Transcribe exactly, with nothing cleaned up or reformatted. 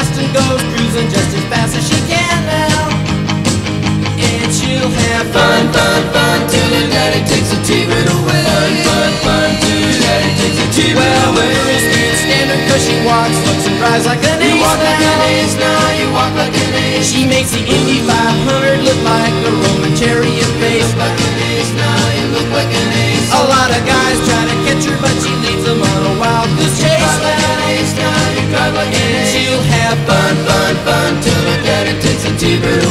fast and goes cruising just as fast as she can now. And she'll have fun, fun, fun till her daddy takes the T-bird away. Fun, fun, fun till her daddy takes the T-bird well, away. Well, the girls can't stand her cause she walks, looks and drives like an ace. You walk like an ace now, you walk like an ace. She makes the Indy five hundred look like a Roman chariot race. You look like an ace now, you look like an ace. A lot of guys try to catch her, but she leads them on a wild goose chase. You drive like an ace now, you drive like an ace. And she'll have fun, fun, fun till her daddy takes a T-bird